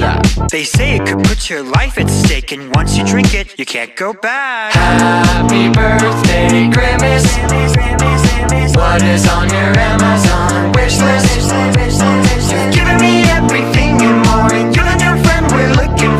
Yeah. They say it could put your life at stake, and once you drink it, you can't go back. Happy birthday, Grimace. What is on your Amazon wishlist?